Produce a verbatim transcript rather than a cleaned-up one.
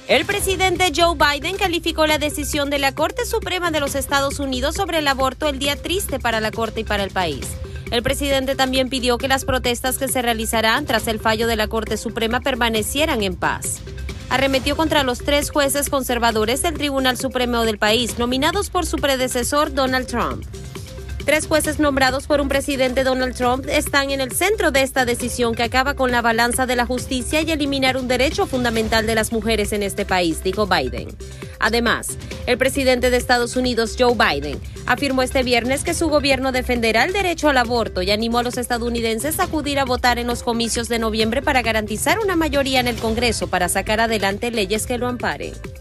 El presidente Joe Biden calificó la decisión de la Corte Suprema de los Estados Unidos sobre el aborto el día triste para la Corte y para el país. El presidente también pidió que las protestas que se realizarán tras el fallo de la Corte Suprema permanecieran en paz. Arremetió contra los tres jueces conservadores del Tribunal Supremo del país, nominados por su predecesor Donald Trump. Tres jueces nombrados por un presidente Donald Trump están en el centro de esta decisión que acaba con la balanza de la justicia y eliminar un derecho fundamental de las mujeres en este país, dijo Biden. Además, el presidente de Estados Unidos, Joe Biden, afirmó este viernes que su gobierno defenderá el derecho al aborto y animó a los estadounidenses a acudir a votar en los comicios de noviembre para garantizar una mayoría en el Congreso para sacar adelante leyes que lo amparen.